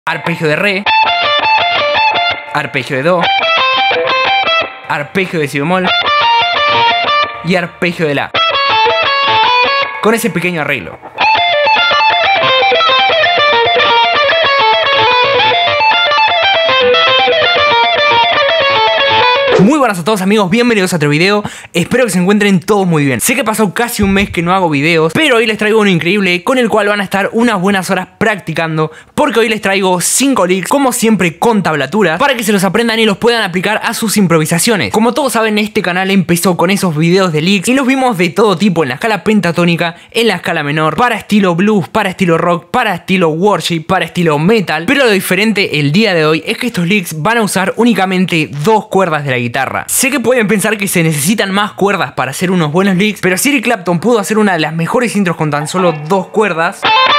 arpegio de re, arpegio de do, arpegio de si bemol y arpegio de la, con ese pequeño arreglo. Muy buenas a todos amigos, bienvenidos a otro video. Espero que se encuentren todos muy bien. Sé que pasó casi un mes que no hago videos, pero hoy les traigo uno increíble con el cual van a estar unas buenas horas practicando, porque hoy les traigo 5 licks, como siempre con tablaturas, para que se los aprendan y los puedan aplicar a sus improvisaciones. Como todos saben, este canal empezó con esos videos de licks y los vimos de todo tipo, en la escala pentatónica, en la escala menor, para estilo blues, para estilo rock, para estilo worship, para estilo metal. Pero lo diferente el día de hoy es que estos licks van a usar únicamente 2 cuerdas de la guitarra. Sé que pueden pensar que se necesitan más cuerdas para hacer unos buenos licks, pero si Eric Clapton pudo hacer una de las mejores intros con tan solo 2 cuerdas,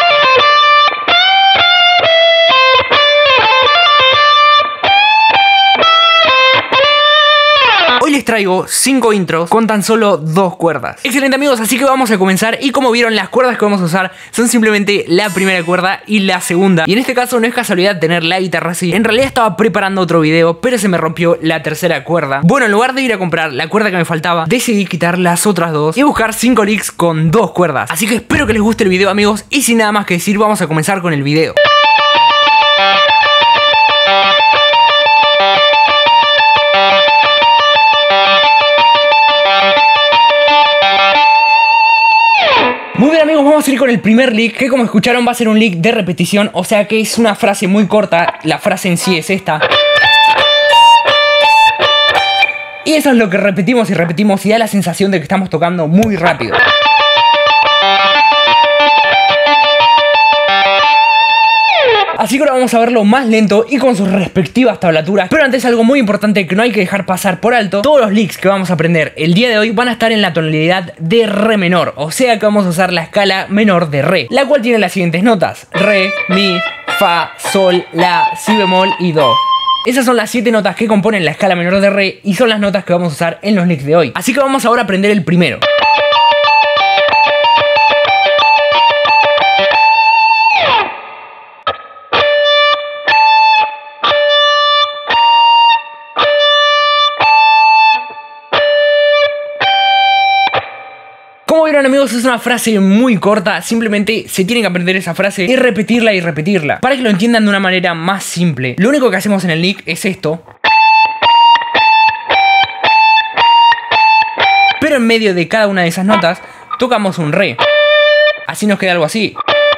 hoy les traigo 5 intros con tan solo 2 cuerdas. Excelente amigos, así que vamos a comenzar. Y como vieron, las cuerdas que vamos a usar son simplemente la primera cuerda y la segunda. Y en este caso no es casualidad tener la guitarra así. En realidad estaba preparando otro video, pero se me rompió la tercera cuerda. Bueno, en lugar de ir a comprar la cuerda que me faltaba, decidí quitar las otras 2 y buscar 5 licks con 2 cuerdas. Así que espero que les guste el video amigos, y sin nada más que decir, vamos a comenzar con el video. Muy bien amigos, vamos a ir con el primer lick, que como escucharon va a ser un lick de repetición, o sea que es una frase muy corta, la frase en sí es esta. Y eso es lo que repetimos y repetimos y da la sensación de que estamos tocando muy rápido. Así que ahora vamos a verlo más lento y con sus respectivas tablaturas. Pero antes, algo muy importante que no hay que dejar pasar por alto: todos los licks que vamos a aprender el día de hoy van a estar en la tonalidad de re menor, o sea que vamos a usar la escala menor de re, la cual tiene las siguientes notas: re, mi, fa, sol, la, si bemol y do. Esas son las 7 notas que componen la escala menor de re y son las notas que vamos a usar en los licks de hoy. Así que vamos ahora a aprender el primero. Como vieron amigos, es una frase muy corta, simplemente se tienen que aprender esa frase y repetirla, para que lo entiendan de una manera más simple. Lo único que hacemos en el lick es esto, pero en medio de cada una de esas notas tocamos un re. Así nos queda algo así.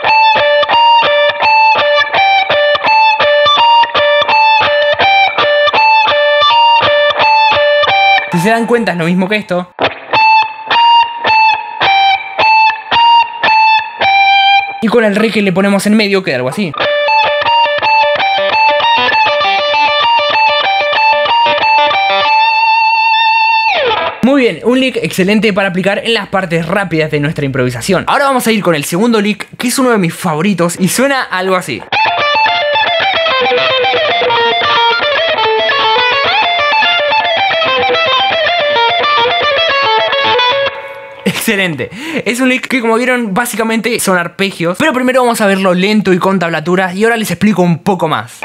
Si se dan cuenta es lo mismo que esto. Y con el re que le ponemos en medio queda algo así. Muy bien, un lick excelente para aplicar en las partes rápidas de nuestra improvisación. Ahora vamos a ir con el segundo lick, que es uno de mis favoritos y suena algo así. Excelente, es un lick que como vieron básicamente son arpegios, pero primero vamos a verlo lento y con tablaturas y ahora les explico un poco más.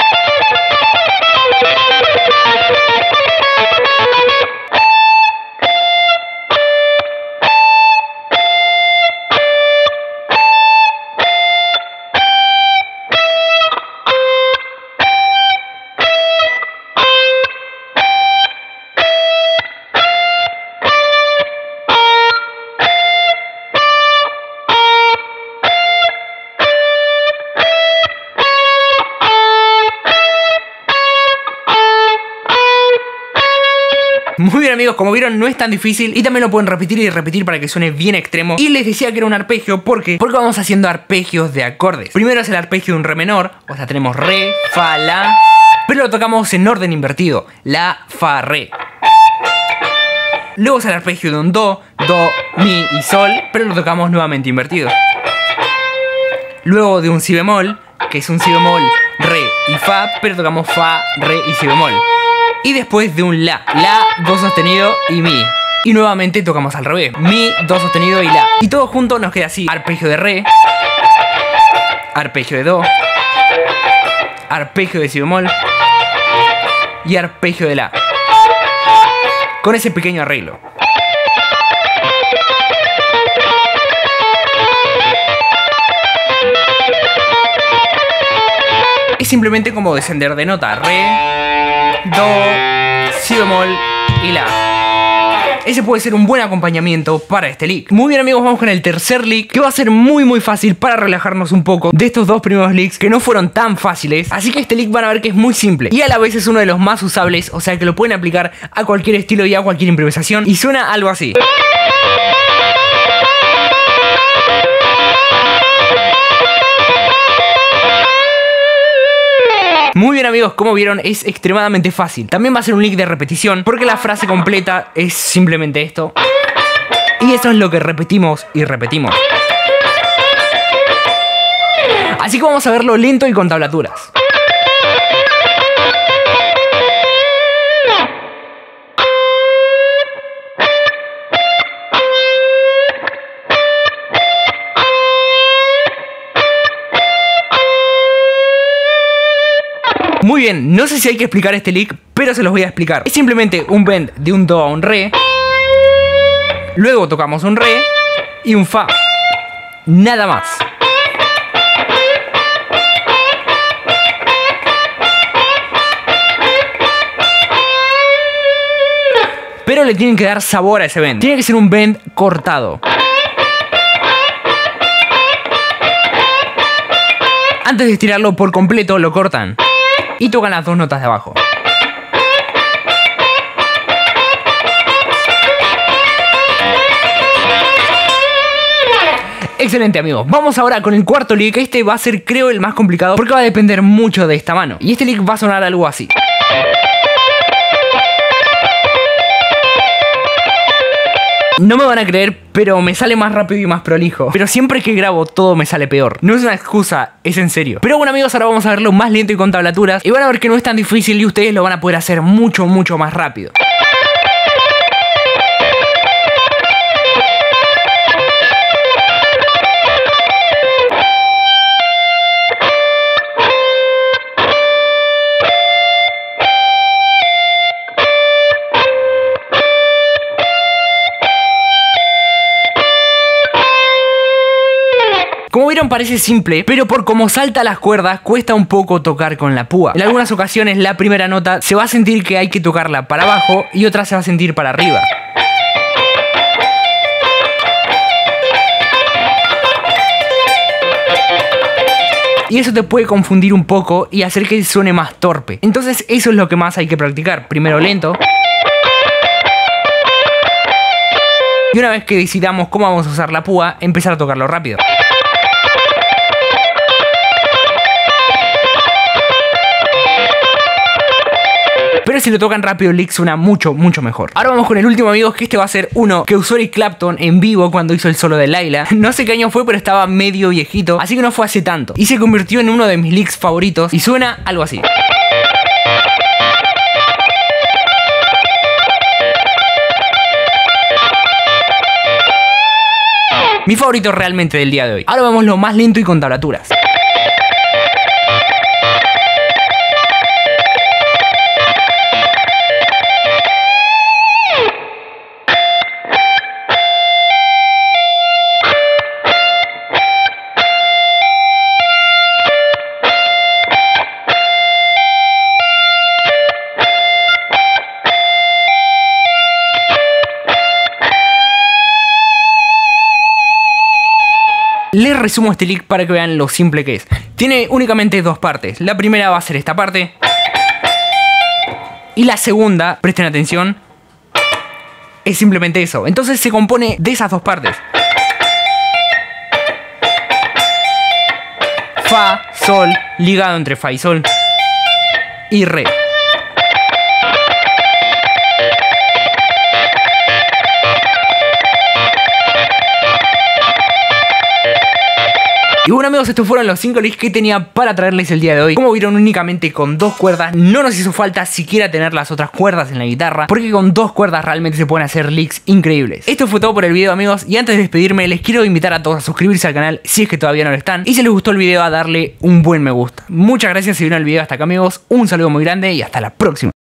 Muy bien amigos, como vieron no es tan difícil y también lo pueden repetir y repetir para que suene bien extremo. Y les decía que era un arpegio, porque vamos haciendo arpegios de acordes. Primero es el arpegio de un re menor, o sea tenemos re, fa, la, pero lo tocamos en orden invertido: la, fa, re. Luego es el arpegio de un do, mi y sol, pero lo tocamos nuevamente invertido. Luego de un si bemol, que es un si bemol, re y fa, pero tocamos fa, re y si bemol. Y después de un la, do sostenido y mi. Y nuevamente tocamos al revés: mi, do sostenido y la. Y todo junto nos queda así: arpegio de re, arpegio de do, arpegio de si bemol y arpegio de la. Con ese pequeño arreglo. Es simplemente como descender de nota. Re, do, si bemol y la. Ese puede ser un buen acompañamiento para este lick. Muy bien amigos, vamos con el tercer lick, que va a ser muy fácil para relajarnos un poco de estos dos primeros licks que no fueron tan fáciles. Así que este lick van a ver que es muy simple y a la vez es uno de los más usables, o sea que lo pueden aplicar a cualquier estilo y a cualquier improvisación. Y suena algo así. Muy bien amigos, como vieron es extremadamente fácil. También va a ser un lick de repetición porque la frase completa es simplemente esto. Y eso es lo que repetimos y repetimos. Así que vamos a verlo lento y con tablaturas. Muy bien, no sé si hay que explicar este lick, pero se los voy a explicar. Es simplemente un bend de un do a un re. Luego tocamos un re y un fa. Nada más. Pero le tienen que dar sabor a ese bend. Tiene que ser un bend cortado. Antes de estirarlo por completo, lo cortan y tocan las dos notas de abajo. Excelente amigos, vamos ahora con el cuarto lick. Este va a ser creo el más complicado porque va a depender mucho de esta mano. Y este lick va a sonar algo así. No me van a creer, pero me sale más rápido y más prolijo. Pero siempre que grabo todo me sale peor. No es una excusa, es en serio. Pero bueno amigos, ahora vamos a verlo más lento y con tablaturas. Y van a ver que no es tan difícil y ustedes lo van a poder hacer mucho más rápido. Como vieron parece simple, pero por cómo salta las cuerdas cuesta un poco tocar con la púa. En algunas ocasiones la primera nota se va a sentir que hay que tocarla para abajo y otra se va a sentir para arriba. Y eso te puede confundir un poco y hacer que suene más torpe. Entonces eso es lo que más hay que practicar. Primero lento. Y una vez que decidamos cómo vamos a usar la púa, empezar a tocarlo rápido. Pero si lo tocan rápido el lick suena mucho mejor. Ahora vamos con el último amigos, que este va a ser uno que usó Eric Clapton en vivo cuando hizo el solo de Layla. No sé qué año fue, pero estaba medio viejito, así que no fue hace tanto. Y se convirtió en uno de mis licks favoritos y suena algo así. Mi favorito realmente del día de hoy. Ahora vamos lo más lento y con tablaturas. Les resumo este lick para que vean lo simple que es. Tiene únicamente dos partes. La primera va a ser esta parte. Y la segunda, presten atención, es simplemente eso. Entonces se compone de esas dos partes. Fa, sol, ligado entre fa y sol. Y re. Y bueno amigos, estos fueron los 5 leaks que tenía para traerles el día de hoy. Como vieron, únicamente con 2 cuerdas, no nos hizo falta siquiera tener las otras cuerdas en la guitarra, porque con 2 cuerdas realmente se pueden hacer leaks increíbles. Esto fue todo por el video amigos, y antes de despedirme les quiero invitar a todos a suscribirse al canal si es que todavía no lo están, y si les gustó el video a darle un buen me gusta. Muchas gracias si vieron el video hasta acá amigos, un saludo muy grande y hasta la próxima.